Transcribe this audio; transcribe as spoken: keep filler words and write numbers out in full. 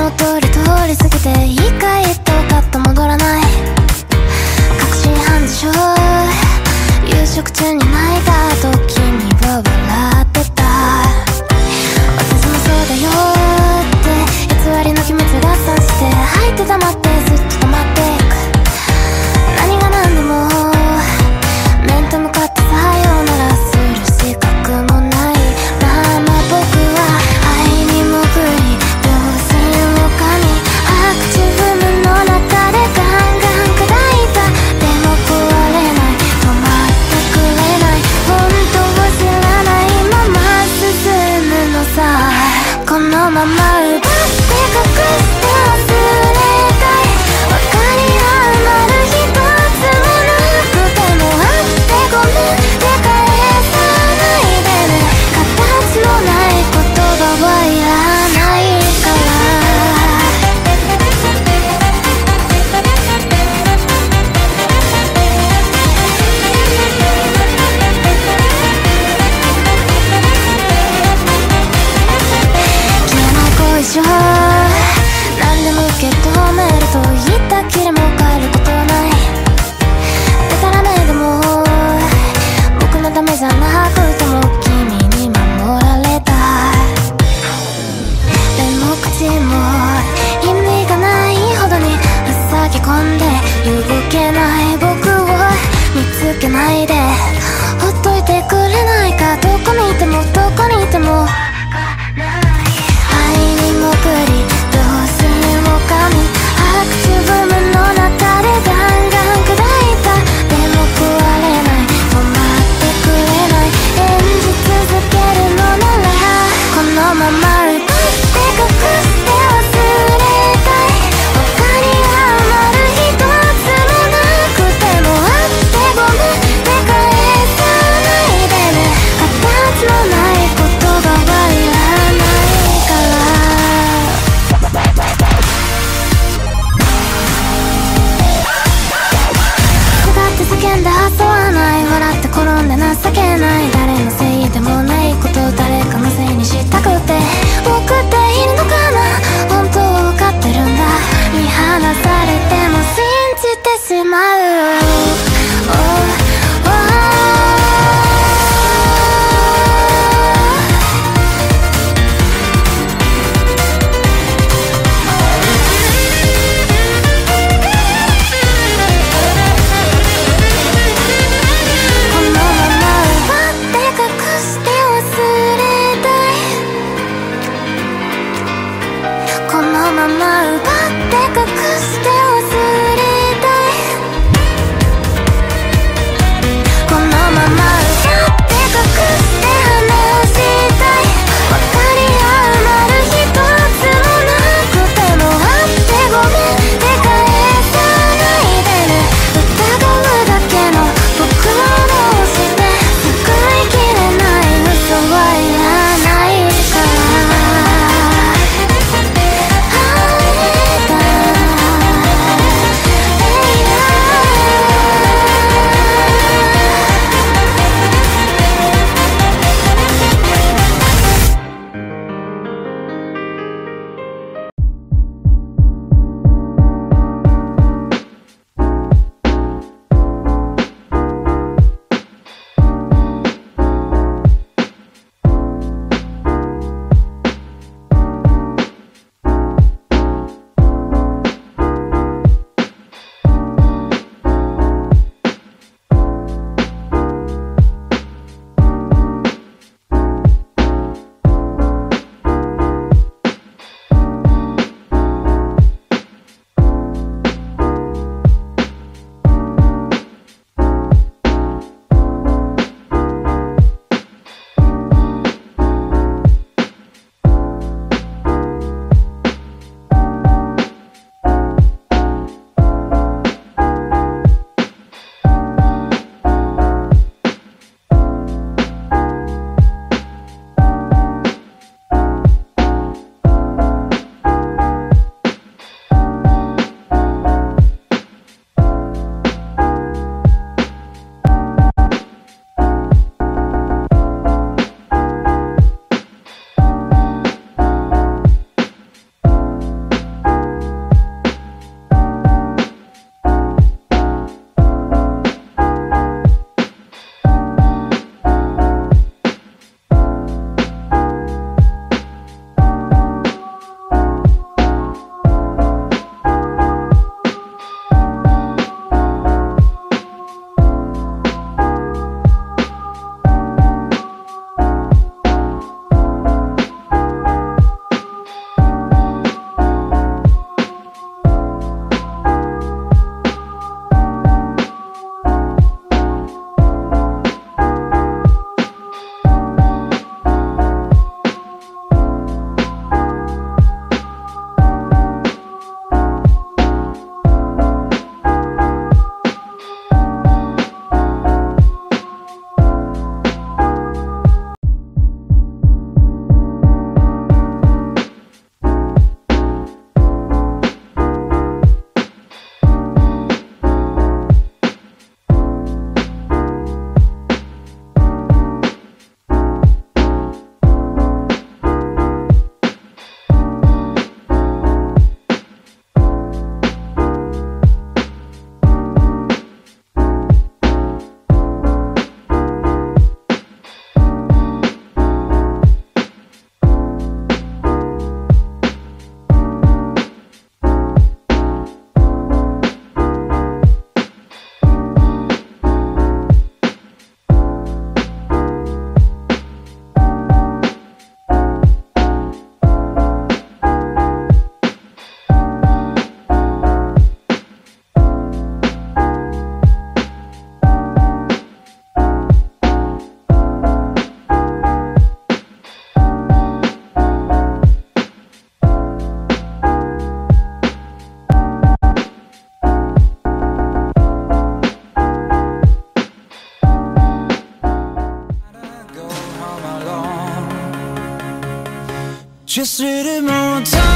の通り通り過ぎて一回とかっと戻らない確信犯でしょ。夕食中に泣いた後君は笑ってた。私もそうだよって偽りの気持ちが散して吐いて黙ってずっと止まっていく。何が何でも面と向かってさようならする資格もないまま僕は愛に潜り両親を噛み白昼夢の中でガンガン砕いた。でも壊れない止まってくれない本当を知らないまま進むのさ。このまま奪って隠して忘れたい。分かり合う丸一つもなくてもあってごめんって返さないでね。形のない言葉はいらないから。消えない後遺症何でも受け止めると言ったきりも変えることはない。でたらめでも僕のためじゃなくても君に守られた。でも口も意味がないほどに塞ぎ込んで動けない僕を見つけないでほっといてくれないか。どこにいてもどこにいても愛に潜り両親を噛み白昼夢の中でガンガン砕いた。でも壊れない止まってくれない演じ続けるのならこのまま奪って隠して忘れたい。分かり合う丸一つもなくてもあってごめんって返さないでね。形のない言葉はいらないから。下って叫んで遊ばない笑って転んで情けない誰のせいでもないこと誰かのせいにしたくて僕っているのかな。本当は分かってるんだ。見放されても信じてしまう。Oh, oh, oh. このまま奪って隠して忘れたい。このまま奪って隠して忘れたい。このまま奪って隠して話したい。分かり合う丸一つもなくてもあってごめんって返さないでね。疑うだけの僕をどうして救いきれない嘘はいらないから。 却是的梦。